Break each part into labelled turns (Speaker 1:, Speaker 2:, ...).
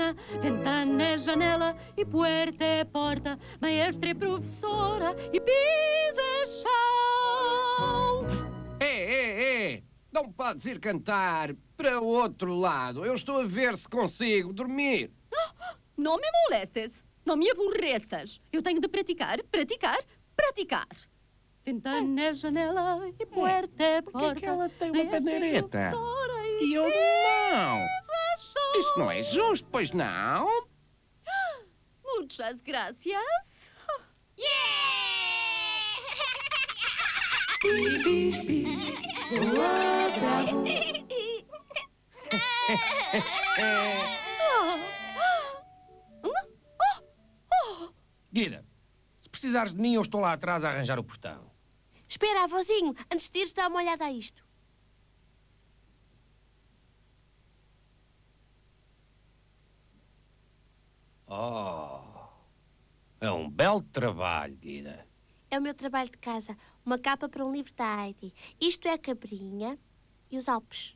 Speaker 1: ventana, ventana é janela e puerta é porta, maestra é professora e piso é chão.
Speaker 2: Não podes ir cantar para o outro lado. Eu estou a ver se consigo dormir.
Speaker 1: Não me molestes, não me aborreças. Eu tenho de praticar, praticar, praticar. Ventana é janela e puerta é porta.
Speaker 2: Por que ela tem uma pandeireta?
Speaker 1: E
Speaker 2: eu não. Isso não é justo, pois não?
Speaker 1: Muchas gracias. Boa, bravo.
Speaker 3: Guida, se precisares de mim, eu estou lá atrás a arranjar o portão.
Speaker 4: Espera, avózinho, antes de ires, dá uma olhada a isto.
Speaker 3: Oh, é um belo trabalho, Guida.
Speaker 4: É o meu trabalho de casa. Uma capa para um livro da Heidi. Isto é a Cabrinha e os Alpes.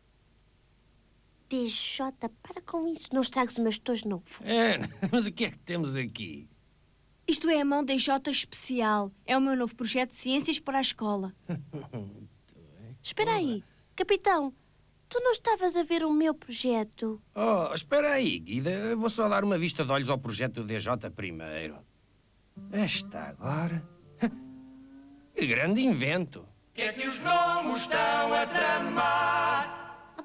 Speaker 4: DJ, para com isso. Não estragues o meu estojo novo.
Speaker 3: Mas o que é que temos aqui?
Speaker 5: Isto é a mão DJ especial. É o meu novo projeto de ciências para a escola.
Speaker 4: Espera aí. Capitão, tu não estavas a ver o meu projeto?
Speaker 3: Oh, espera aí, Guida. Eu vou só dar uma vista de olhos ao projeto do DJ primeiro. Esta agora... Que grande invento! O que é que os gnomos estão a tramar?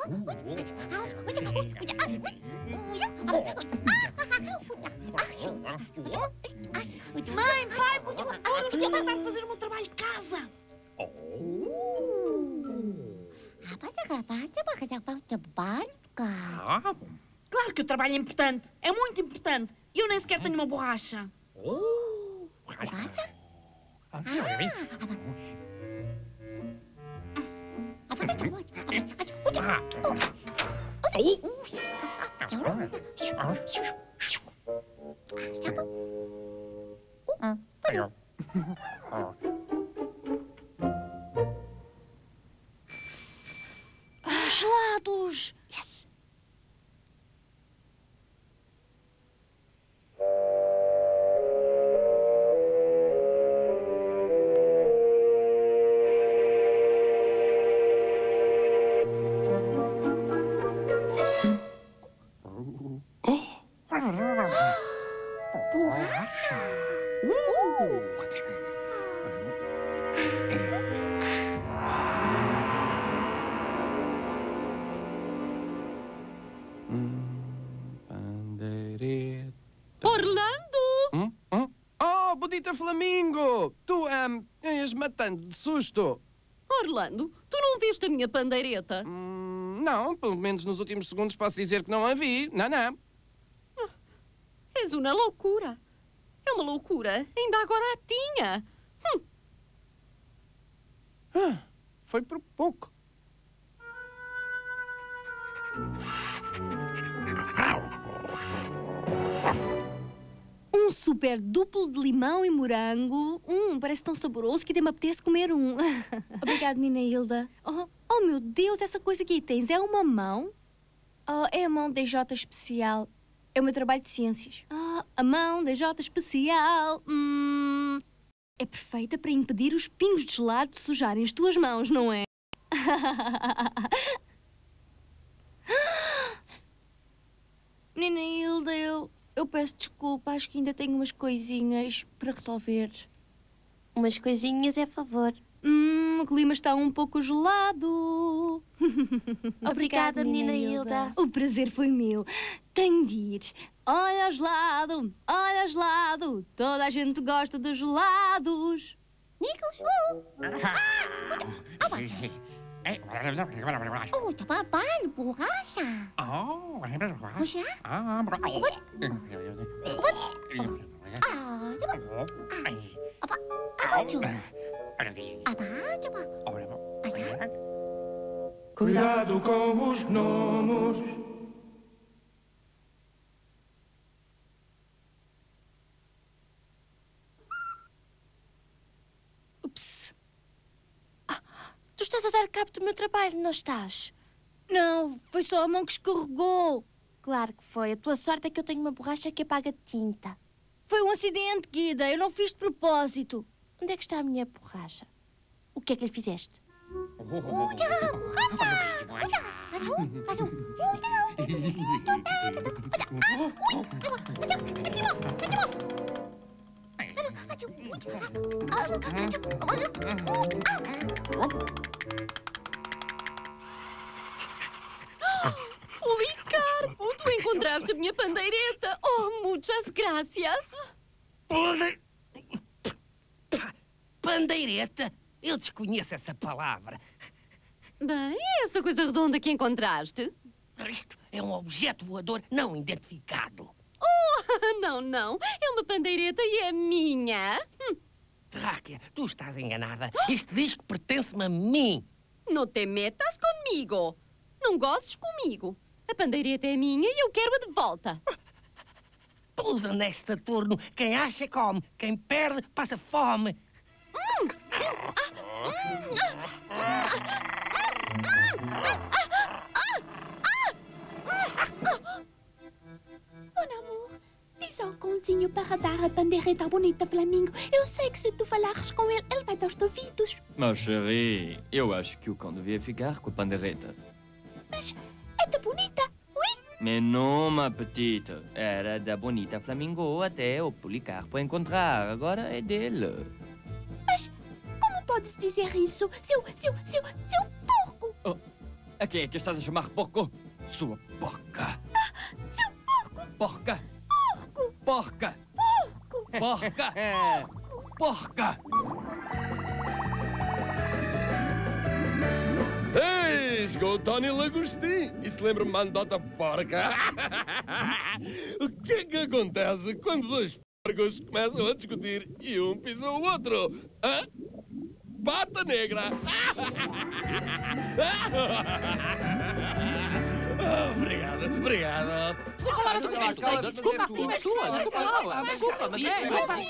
Speaker 6: Mãe, pai, agora os que vão fazer o meu trabalho de casa. Claro que o trabalho é importante. É muito importante. E eu nem sequer tenho uma borracha.
Speaker 4: Gelados! Yes!
Speaker 1: Orlando!
Speaker 2: Oh, bonita Flamingo! Tu, ias matando de susto.
Speaker 1: Orlando, tu não viste a minha pandeireta?
Speaker 2: Não, pelo menos nos últimos segundos posso dizer que não a vi. Não.
Speaker 1: És uma loucura. É uma loucura. Ainda agora a tinha.
Speaker 2: Foi por pouco.
Speaker 5: Um super duplo de limão e morango. Parece tão saboroso que até me apetece comer um. Obrigada, menina Hilda. Oh, meu Deus, essa coisa que aí tens é uma mão? Oh, é a mão DJ especial. É o meu trabalho de ciências. A mão DJ especial. É perfeita para impedir os pingos de gelado de sujarem as tuas mãos, não é? Menina Hilda, eu peço desculpa. Acho que ainda tenho umas coisinhas para resolver.
Speaker 4: Umas coisinhas é favor.
Speaker 5: O clima está um pouco gelado.
Speaker 4: Obrigada, menina Hilda.
Speaker 5: O prazer foi meu. Tenho de ir. Olha gelado. Toda a gente gosta de gelados.
Speaker 6: Trabalho, borracha.
Speaker 7: Cuidado com os gnomos.
Speaker 4: Ups. Tu estás a dar cabo do meu trabalho, não estás?
Speaker 5: Não, foi só a mão que escorregou.
Speaker 4: Claro que foi. A tua sorte é que eu tenho uma borracha que apaga tinta.
Speaker 5: Foi um acidente, Guida. Eu não fiz de propósito.
Speaker 4: Onde é que está a minha borracha? O que é que lhe fizeste?
Speaker 1: Policarpo, tu encontraste a minha pandeireta. Oh, muitas gracias.
Speaker 3: Pandeireta? Eu desconheço essa palavra.
Speaker 1: Bem, é essa coisa redonda que encontraste?
Speaker 3: Isto é um objeto voador não identificado.
Speaker 1: Oh, não, não. É uma pandeireta e é minha.
Speaker 3: Terráquea, tu estás enganada. Este disco pertence-me a mim.
Speaker 1: Não te metas comigo. Não gozes comigo. A pandeireta é minha e eu quero-a de volta.
Speaker 3: Pelos anéis de Saturno, quem acha come, quem perde passa fome.
Speaker 8: Mon amor, diz ao cãozinho para dar a pandeireta à bonita Flamingo. Eu sei que se tu falares com ele, ele vai dar-te ouvidos.
Speaker 9: Mas, chérie, eu acho que o cão devia ficar com a pandeireta.
Speaker 8: Mas é da bonita, oui?
Speaker 9: Mais não, ma petite. Era da bonita Flamingo até o Policarpo encontrar. Agora é dele.
Speaker 8: Mas como podes dizer isso? Seu porco!
Speaker 9: Oh, a quem é que estás a chamar porco? Sua porca.
Speaker 8: Seu porco!
Speaker 9: Porca.
Speaker 8: Porco!
Speaker 9: Porca.
Speaker 8: Porco!
Speaker 9: Porca. Porca.
Speaker 10: Ei, chegou o Tony Lagostim. Isso lembra-me uma anedota porca. O que é que acontece quando dois porcos começam a discutir e um pisa o outro? Hã? Pata negra! Obrigado, obrigado.
Speaker 3: Desculpa, mas é...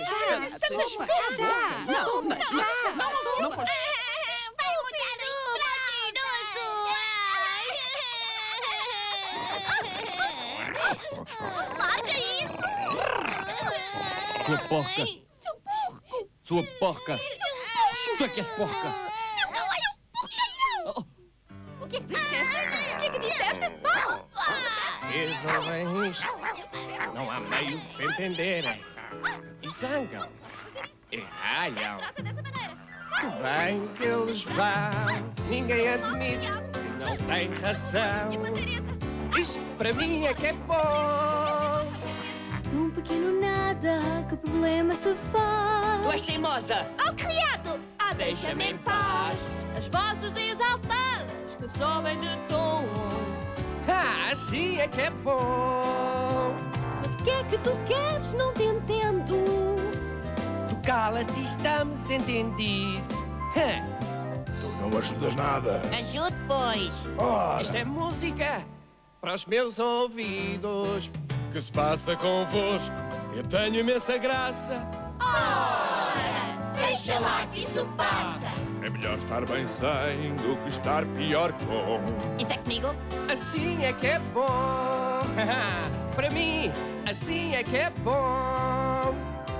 Speaker 1: Larga isso!
Speaker 9: Sua porca.
Speaker 8: Seu porco!
Speaker 9: Sua porca. Tu é que és porca.
Speaker 1: O que é que disseste? O que é que disseste? Não!
Speaker 2: Vocês ouvem isto? Não há meio de se entenderem. E zangam-se. E ralham. Que bem que eles vão. Ninguém admite que não tem razão. Isto para mim é que é bom.
Speaker 5: De um pequeno nada, que problema se faz?
Speaker 6: Tu és teimosa!
Speaker 8: Ao criado! Ah,
Speaker 6: Deixa-me em paz! As vozes exaltadas que sobem de tom.
Speaker 2: Ah, assim é que é bom.
Speaker 1: Mas o que é que tu queres? Não te entendo.
Speaker 2: Tu cala-te e estamos entendidos.
Speaker 10: Tu não ajudas nada.
Speaker 4: Ajude, pois.
Speaker 2: Isto é música para os meus ouvidos.
Speaker 10: O que se passa convosco? Eu tenho imensa graça.
Speaker 8: Deixa lá que isso passa!
Speaker 10: É melhor estar bem sem do que estar pior com.
Speaker 4: Isso é comigo?
Speaker 2: Assim é que é bom. Para mim, assim é que é bom.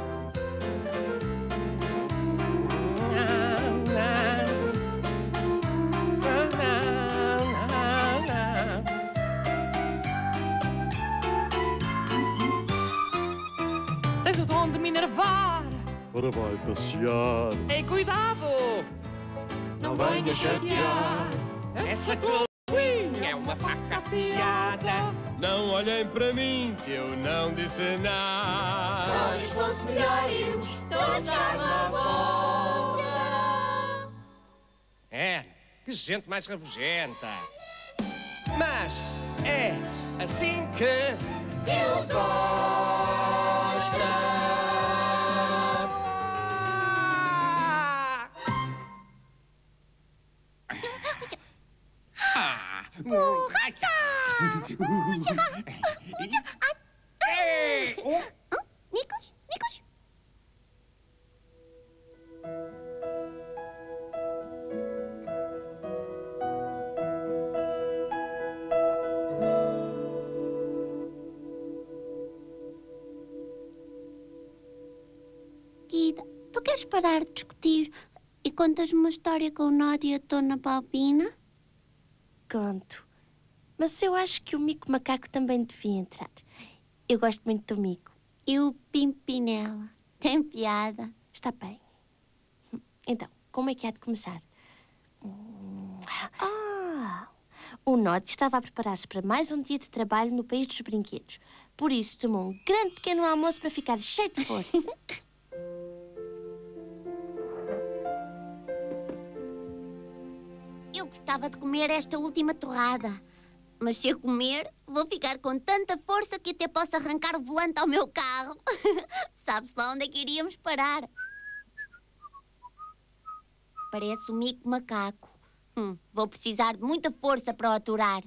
Speaker 6: Tens o dom de me enervar.
Speaker 10: Ora vai passear.
Speaker 6: Ei, cuidado! Não venhas chatear.
Speaker 2: Essa tua linguinha é uma faca afiada.
Speaker 10: Não olhem para mim, que eu não disse nada.
Speaker 8: Talvez fosse melhor irmos todos dar uma volta.
Speaker 2: É, que gente mais rabugenta. Mas é assim que
Speaker 8: Eu gosto.
Speaker 2: Ei!
Speaker 8: Nicos? Nicos? queres parar de discutir e contas-me uma história com o Nodi e a Dona Balbina?
Speaker 4: Conto. Mas eu acho que o Mico Macaco também devia entrar. Eu gosto muito do Mico.
Speaker 8: E o Pimpinela? Tem piada?
Speaker 4: Está bem. Então, como é que há de começar? O Nodi estava a preparar-se para mais um dia de trabalho no País dos Brinquedos. Por isso, tomou um grande pequeno almoço para ficar cheio de força.
Speaker 8: Eu gostava de comer esta última torrada. Mas se eu comer, vou ficar com tanta força que até posso arrancar o volante ao meu carro. Sabe-se lá onde é que iríamos parar? Parece o Mico Macaco. Vou precisar de muita força para o aturar.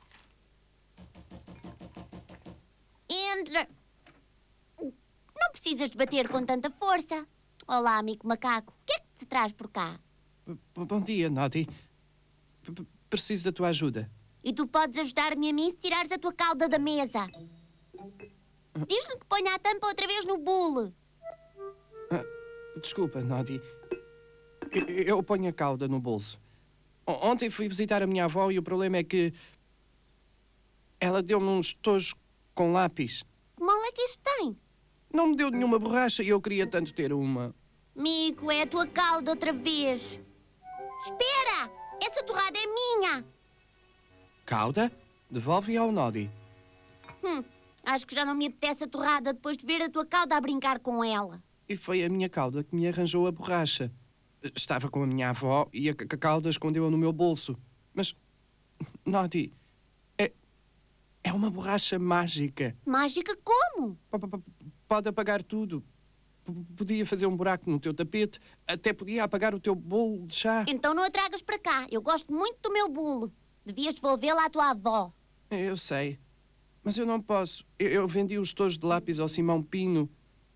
Speaker 8: Entra! Não precisas de bater com tanta força. Olá, Mico Macaco. O que é que te traz por cá?
Speaker 11: Bom dia, Nodi. Preciso da tua ajuda.
Speaker 8: E tu podes ajudar-me a mim se tirares a tua cauda da mesa. Diz-lhe que ponha a tampa outra vez no bule.
Speaker 11: Desculpa, Nodi. Eu ponho a cauda no bolso. Ontem fui visitar a minha avó e o problema é que ela deu-me uns tojos com lápis.
Speaker 8: Que mal é que isso tem?
Speaker 11: Não me deu nenhuma borracha e eu queria tanto ter uma.
Speaker 8: Mico, é a tua cauda outra vez. Espera! Essa torrada é minha!
Speaker 11: Cauda? Devolve-a ao Nodi.
Speaker 8: Acho que já não me apetece a torrada depois de ver a tua cauda a brincar com ela.
Speaker 11: E foi a minha cauda que me arranjou a borracha. Estava com a minha avó e a cauda escondeu-a no meu bolso. Mas, Nodi, é uma borracha mágica.
Speaker 8: Mágica como?
Speaker 11: Pode apagar tudo. Podia fazer um buraco no teu tapete, até podia apagar o teu bolo de chá.
Speaker 8: Então não a tragas para cá. Eu gosto muito do meu bolo. Devias devolvê-la à tua avó.
Speaker 11: Eu sei, mas eu não posso. Eu vendi os tojos de lápis ao Simão Pino.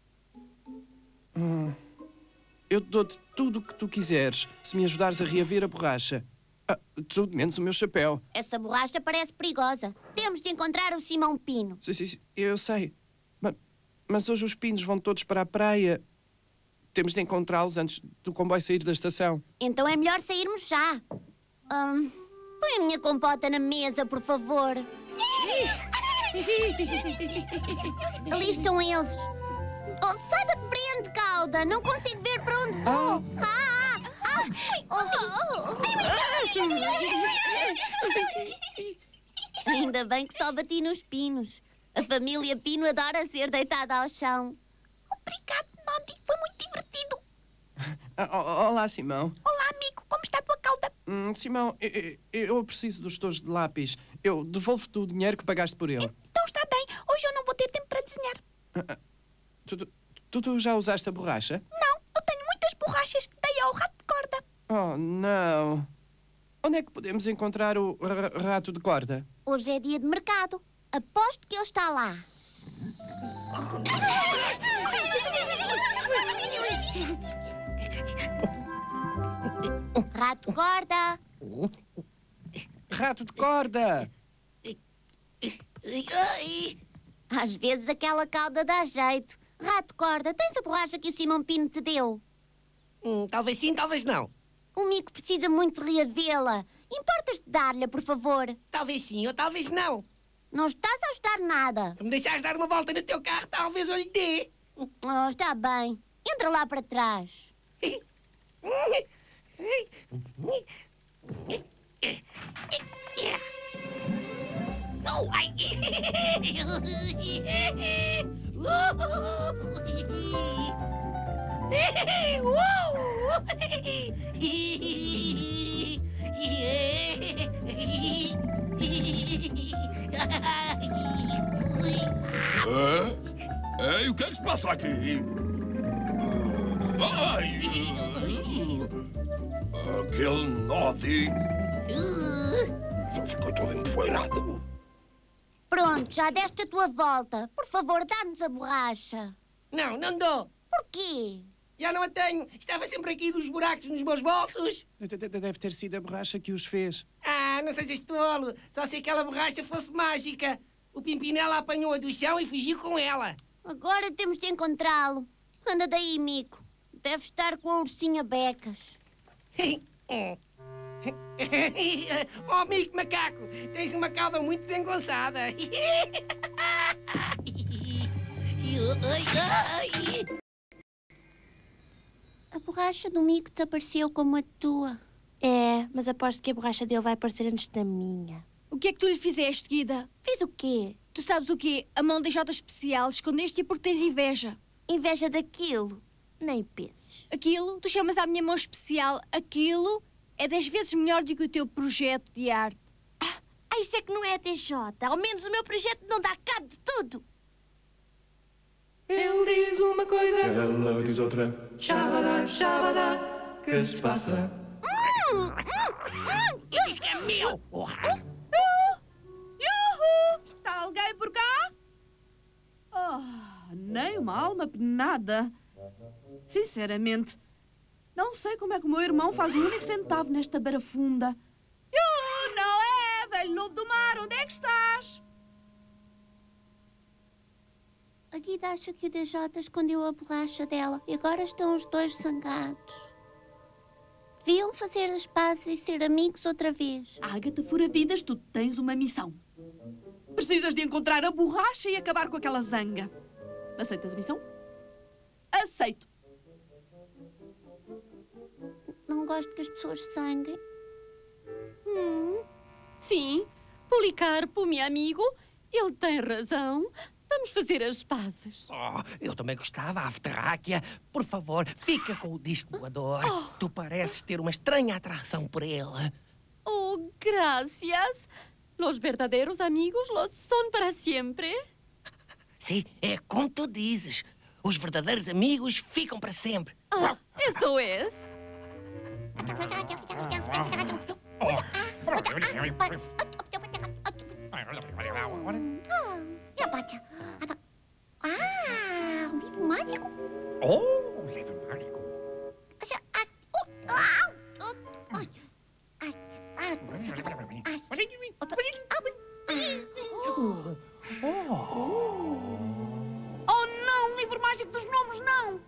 Speaker 11: Eu dou-te tudo o que tu quiseres, se me ajudares a reaver a borracha. Tudo menos o meu chapéu.
Speaker 8: Essa borracha parece perigosa. Temos de encontrar o Simão Pino.
Speaker 11: Sim, eu sei. Mas hoje os pinos vão todos para a praia. Temos de encontrá-los antes do comboio sair da estação.
Speaker 8: Então é melhor sairmos já. Põe a minha compota na mesa, por favor. Ali estão eles. Oh, sai da frente, cauda. Não consigo ver para onde vou. Ainda bem que só bati nos pinos. A família Pino adora ser deitada ao chão.
Speaker 12: Obrigado, Nodi. Foi muito divertido.
Speaker 11: Olá, Simão.
Speaker 12: Olá, amigo. Como está a tua cauda?
Speaker 11: Simão, eu preciso dos tojos de lápis. Eu devolvo-te o dinheiro que pagaste por ele.
Speaker 12: Então está bem. Hoje eu não vou ter tempo para desenhar.
Speaker 11: Tu já usaste a borracha?
Speaker 12: Não, eu tenho muitas borrachas. Dei ao rato de corda.
Speaker 11: Oh, não. Onde é que podemos encontrar o rato de corda?
Speaker 8: Hoje é dia de mercado. Aposto que ele está lá. Rato de corda.
Speaker 11: Rato de corda.
Speaker 8: Às vezes aquela cauda dá jeito. Rato de corda, tens a borracha que o Simão Pino te deu?
Speaker 3: Talvez sim, talvez não.
Speaker 8: O Mico precisa muito de reavê-la. Importas de dar-lhe, por favor?
Speaker 3: Talvez sim ou talvez não.
Speaker 8: Não estás a ajudar nada.
Speaker 3: Se me deixares dar uma volta no teu carro, talvez eu lhe dê.
Speaker 8: Oh, está bem. Entra lá para trás.
Speaker 3: Oh, ai.
Speaker 10: Ei, o que é que se passa aqui? Ai! Aquele Nodi já ficou todo empoeirado.
Speaker 8: Pronto, já deste a tua volta. Por favor, dá-nos a borracha.
Speaker 3: Não, não dou.
Speaker 8: Porquê?
Speaker 3: Já não a tenho. Estava sempre aqui nos buracos nos meus bolsos.
Speaker 11: Deve ter sido a borracha que os fez.
Speaker 3: Não sejas tolo. Só se aquela borracha fosse mágica. O Pimpinela apanhou-a do chão e fugiu com ela.
Speaker 8: Agora temos de encontrá-lo. Anda daí, Mico. Deve estar com a ursinha Becas.
Speaker 3: Oh, Mico Macaco, tens uma cauda muito desengonçada.
Speaker 8: A borracha do Mico desapareceu como a tua.
Speaker 4: É, mas aposto que a borracha dele vai aparecer antes da minha.
Speaker 5: O que é que tu lhe fizeste, Guida?
Speaker 4: Fiz o quê?
Speaker 5: Tu sabes o quê? A mão DJ especial escondeste-a porque tens inveja.
Speaker 4: Inveja daquilo? Nem penses.
Speaker 5: Aquilo, tu chamas à minha mão especial, aquilo é 10 vezes melhor do que o teu projeto de arte.
Speaker 4: Ah, isso é que não é DJ. Ao menos o meu projeto não dá cabo de tudo.
Speaker 7: Ele diz uma coisa, ela diz outra. Xabadá, xabadá, que se passa?
Speaker 3: Diz que é meu!
Speaker 6: Yuhu! Está alguém por cá? Oh, nem uma alma penada. Sinceramente, não sei como é que o meu irmão faz o único centavo nesta barafunda. Yuhu, não é, velho lobo do mar, onde é que estás?
Speaker 8: A Guida acha que o DJ escondeu a borracha dela e agora estão os dois zangados. Deviam fazer as pazes e ser amigos outra vez.
Speaker 6: Ágata Fura-Vidas, tu tens uma missão. Precisas de encontrar a borracha e acabar com aquela zanga. Aceitas a missão? Aceito.
Speaker 8: Não gosto que as pessoas sanguem.
Speaker 1: Sim, Policarpo, meu amigo, ele tem razão. Vamos fazer as pazes.
Speaker 3: Oh, eu também gostava, Afterráquia. Por favor, fica com o disco voador. Tu pareces ter uma estranha atração por ele.
Speaker 1: Oh, gracias. Los verdaderos amigos los son para siempre.
Speaker 3: Sim, é como tu dizes. Os verdadeiros amigos ficam para sempre.
Speaker 1: Ah, eso es.
Speaker 8: Um livro mágico?
Speaker 3: Oh, um livro mágico.
Speaker 6: Oh, não! Um livro mágico dos gnomos, não!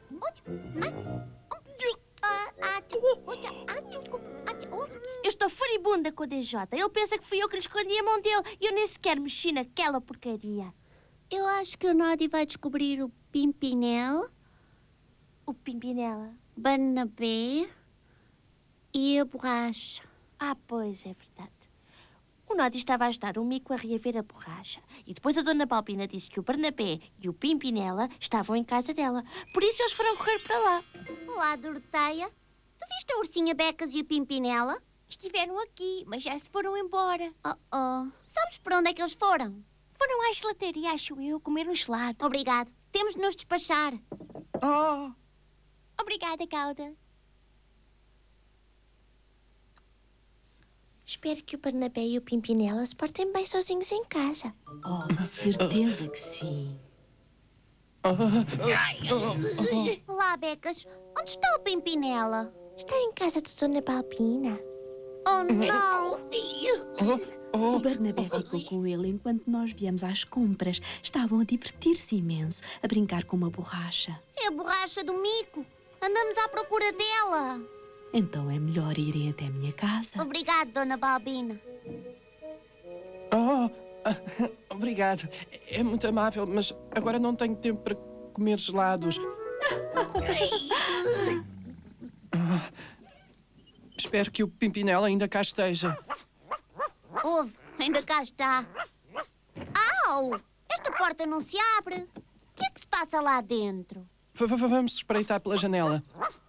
Speaker 4: Eu estou furibunda com o DJ. Ele pensa que fui eu que lhe escondi a mão dele e eu nem sequer mexi naquela porcaria.
Speaker 8: Eu acho que o Nodi vai descobrir o Pimpinela.
Speaker 4: O Pimpinela?
Speaker 8: Barnabé e a borracha.
Speaker 4: Ah, pois, é verdade. O Nodi estava a ajudar o Mico a reaver a borracha. E depois a Dona Balbina disse que o Barnabé e o Pimpinela estavam em casa dela. Por isso eles foram correr para lá.
Speaker 8: Olá, Doroteia. Tu viste a ursinha Becas e o Pimpinela?
Speaker 12: Estiveram aqui, mas já se foram embora.
Speaker 8: Sabes para onde é que eles foram?
Speaker 12: Foram à gelataria, acho eu, comer um gelado.
Speaker 8: Obrigado. Temos de nos despachar.
Speaker 12: Obrigada, Cauda.
Speaker 4: Espero que o Barnabé e o Pimpinela se portem bem sozinhos em casa.
Speaker 6: Oh, de certeza que sim.
Speaker 8: Olá, Becas. Onde está o Pimpinela?
Speaker 4: Está em casa de Dona Balbina.
Speaker 8: Oh, não!
Speaker 6: O Barnabé ficou com ele enquanto nós viemos às compras. Estavam a divertir-se imenso, a brincar com uma borracha.
Speaker 8: É a borracha do Mico. Andamos à procura dela.
Speaker 6: Então é melhor irem até a minha casa.
Speaker 8: Obrigado, Dona Balbina.
Speaker 11: Obrigado. É muito amável, mas agora não tenho tempo para comer gelados. Espero que o Pimpinela ainda cá esteja.
Speaker 8: Ouve, ainda cá está. Au! Esta porta não se abre. O que é que se passa lá dentro?
Speaker 11: Vamos espreitar pela janela.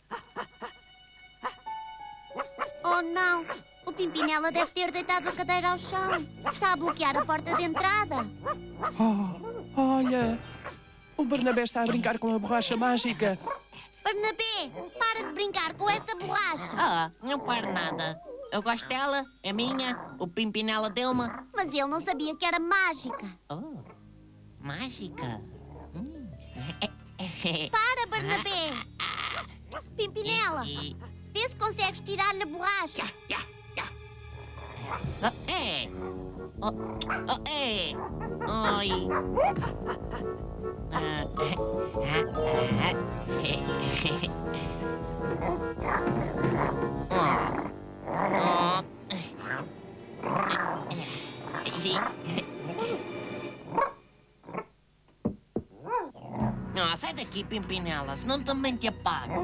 Speaker 8: Oh, não! O Pimpinela deve ter deitado a cadeira ao chão. Está a bloquear a porta de entrada.
Speaker 11: Olha! O Barnabé está a brincar com a borracha mágica.
Speaker 8: Barnabé, para de brincar com essa borracha.
Speaker 13: Não paro nada. Eu gosto dela, é minha, o Pimpinela deu-me.
Speaker 8: Mas ele não sabia que era mágica.
Speaker 13: Oh, mágica?
Speaker 8: Para, Barnabé! Pimpinela, vê se consegues tirar-lhe a borracha.
Speaker 13: Oi. Não, sai daqui, Pimpinela, senão também te apago.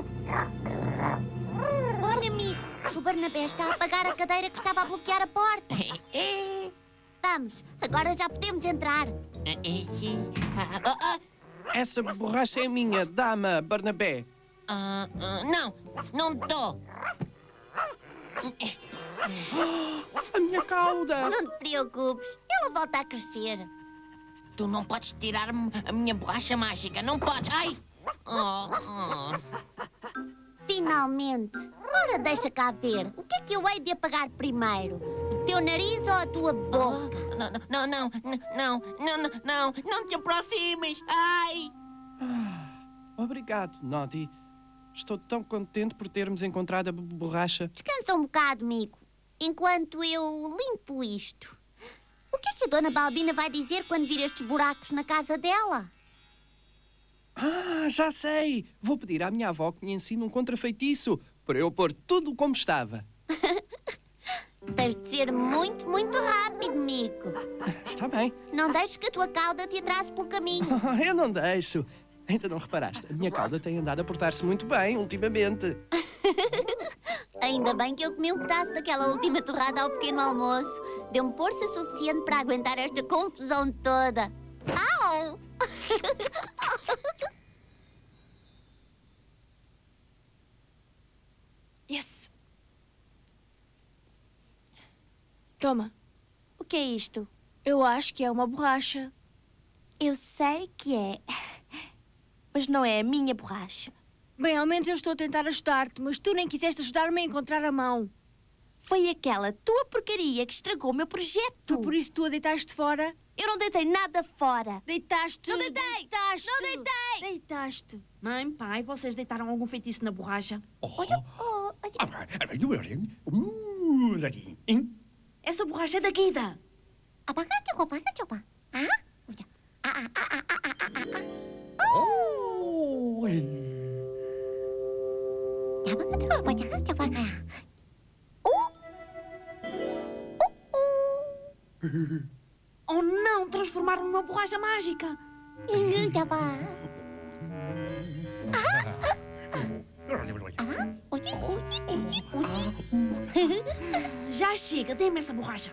Speaker 8: Olha, amigo, o Barnabé está a apagar a cadeira que estava a bloquear a porta. Vamos, agora já podemos entrar.
Speaker 11: Essa borracha é minha, dá-me, Barnabé.
Speaker 13: Não, não estou.
Speaker 11: A minha cauda!
Speaker 8: Não te preocupes, ela volta a crescer.
Speaker 13: Tu não podes tirar-me a minha borracha mágica, não podes. Ai!
Speaker 8: Finalmente. Ora, deixa cá ver. O que é que eu hei de apagar primeiro? O teu nariz ou a tua boca?
Speaker 13: Não te aproximes! Ai!
Speaker 11: Obrigado, Noddy. Estou tão contente por termos encontrado a borracha.
Speaker 8: Descansa um bocado, amigo, enquanto eu limpo isto. O que é que a Dona Balbina vai dizer quando vir estes buracos na casa dela?
Speaker 11: Ah, já sei! Vou pedir à minha avó que me ensine um contrafeitiço para eu pôr tudo como estava.
Speaker 8: Tens de ser muito, muito rápido, amigo.
Speaker 11: Está bem.
Speaker 8: Não deixes que a tua cauda te atrase pelo caminho.
Speaker 11: Eu não deixo. Ainda não reparaste? A minha cauda tem andado a portar-se muito bem ultimamente.
Speaker 8: Ainda bem que eu comi um pedaço daquela última torrada ao pequeno almoço. Deu-me força suficiente para aguentar esta confusão toda. Au!
Speaker 5: Yes! Toma.
Speaker 4: O que é isto?
Speaker 5: Eu acho que é uma borracha.
Speaker 4: Eu sei que é. Mas não é a minha borracha.
Speaker 5: Bem, ao menos eu estou a tentar ajudar-te, mas tu nem quiseste ajudar-me a encontrar a mão.
Speaker 4: Foi aquela tua porcaria que estragou o meu projeto.
Speaker 5: Por isso tu a deitaste fora?
Speaker 4: Eu não deitei nada fora.
Speaker 5: Deitaste!
Speaker 4: Não deitei!
Speaker 5: Deitaste!
Speaker 4: Não deitei!
Speaker 5: Deitaste!
Speaker 6: Mãe, pai, vocês deitaram algum feitiço na borracha? Essa borracha é da Guida. Oh não, transformaram numa borracha mágica. Já chega, dê-me essa borracha.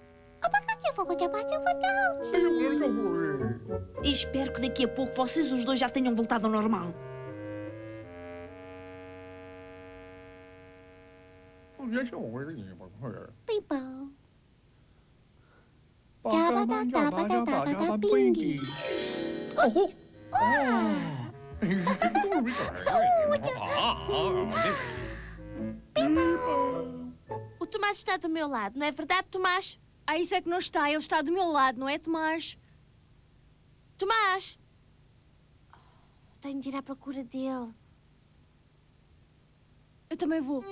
Speaker 6: E espero que daqui a pouco vocês os dois já tenham voltado ao normal.
Speaker 8: Pipão.
Speaker 4: O Tomás está do meu lado, não é verdade, Tomás?
Speaker 5: Ah, isso é que não está. Ele está do meu lado, não é, Tomás?
Speaker 4: Tomás! Tenho de ir à procura dele.
Speaker 5: Eu também vou.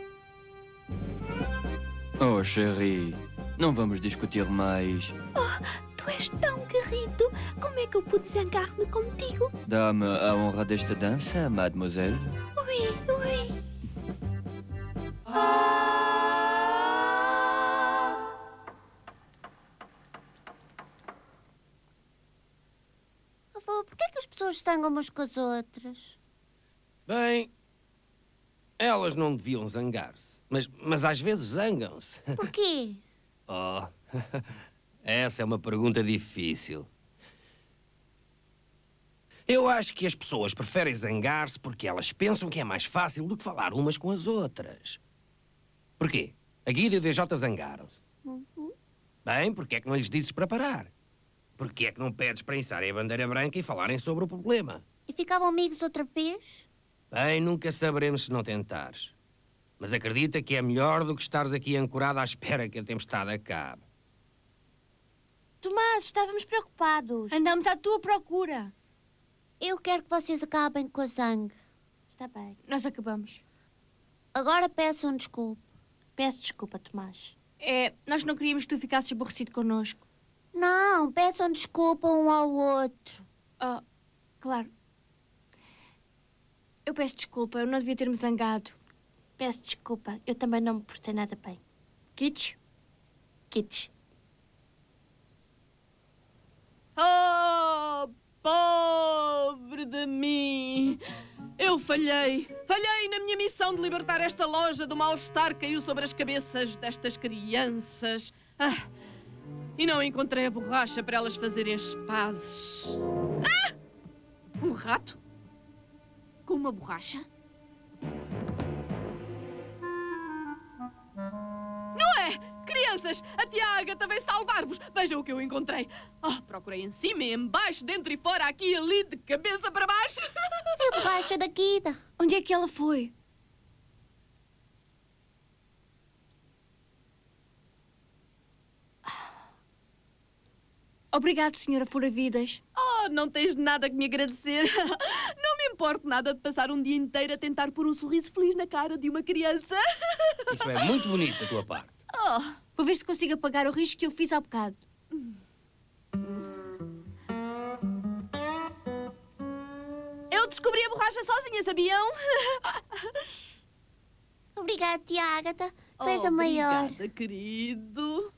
Speaker 9: Oh, chérie, não vamos discutir mais.
Speaker 12: Oh, tu és tão querido. Como é que eu pude zangar-me contigo?
Speaker 9: Dá-me a honra desta dança, mademoiselle.
Speaker 12: Oui, oui.
Speaker 8: Avô, por que é que as pessoas zangam umas com as outras?
Speaker 3: Bem, elas não deviam zangar-se, mas às vezes zangam-se.
Speaker 8: Porquê?
Speaker 3: Oh, essa é uma pergunta difícil. Eu acho que as pessoas preferem zangar-se porque elas pensam que é mais fácil do que falar umas com as outras. Porquê? A Guida e o DJ zangaram-se. Bem, porque é que não lhes dizes para parar? Porque é que não pedes para içarem a bandeira branca e falarem sobre o problema?
Speaker 8: E ficavam amigos outra vez?
Speaker 3: Bem, nunca saberemos se não tentares. Mas acredita que é melhor do que estares aqui ancorado à espera que a tempestade acabe.
Speaker 4: Tomás, estávamos preocupados.
Speaker 5: Andamos à tua procura.
Speaker 8: Eu quero que vocês acabem com a zangue.
Speaker 4: Está bem.
Speaker 5: Nós acabamos.
Speaker 8: Agora peçam desculpa.
Speaker 4: Peço desculpa, Tomás.
Speaker 5: Nós não queríamos que tu ficasses aborrecido connosco.
Speaker 8: Não, peçam desculpa um ao outro.
Speaker 5: Oh, claro. Eu peço desculpa, eu não devia ter-me zangado.
Speaker 4: Peço desculpa, eu também não me portei nada bem.
Speaker 5: Kitsch?
Speaker 4: Kitsch.
Speaker 6: Oh, pobre de mim! Eu falhei. Falhei na minha missão de libertar esta loja do mal-estar que caiu sobre as cabeças destas crianças. E não encontrei a borracha para elas fazerem as pazes. Um rato? Com uma borracha? Não é? Crianças, a tia Ágata veio salvar-vos. Vejam o que eu encontrei. Procurei em cima e em baixo, dentro e fora, aqui e ali, de cabeça para baixo.
Speaker 8: É a borracha da Guida.
Speaker 5: Onde é que ela foi? Obrigado, senhora Fura-Vidas.
Speaker 6: Não tens nada que me agradecer. Não me importo nada de passar um dia inteiro a tentar pôr um sorriso feliz na cara de uma criança.
Speaker 3: Isso é muito bonito da tua parte.
Speaker 5: Vou ver se consigo apagar o risco que eu fiz há bocado.
Speaker 6: Eu descobri a borracha sozinha, sabiam?
Speaker 8: Obrigada, tia Ágata. Tu és a maior.
Speaker 6: Obrigada, querido.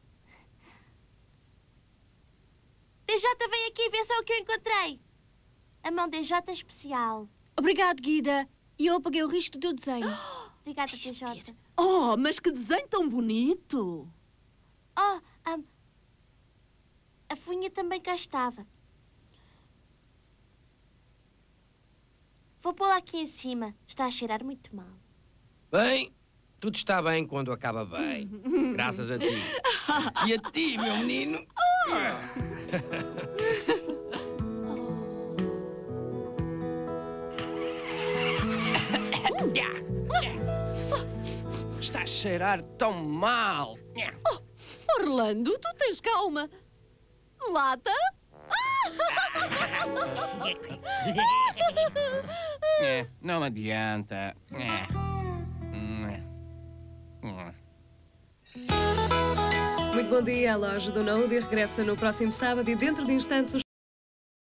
Speaker 4: DJ, vem aqui ver só o que eu encontrei. A mão DJ especial.
Speaker 5: Obrigado, Guida. E eu apaguei o risco do teu desenho.
Speaker 4: Obrigada, DJ.
Speaker 6: Mas que desenho tão bonito.
Speaker 4: A funha também cá estava. Vou pô-la aqui em cima. Está a cheirar muito mal.
Speaker 3: Bem, tudo está bem quando acaba bem. Graças a ti. E a ti, meu menino.
Speaker 11: Está a cheirar tão mal.
Speaker 1: Orlando, tu tens calma. Lata?
Speaker 14: Não adianta.
Speaker 15: Muito bom dia, a loja do Nodi regressa no próximo sábado e dentro de instantes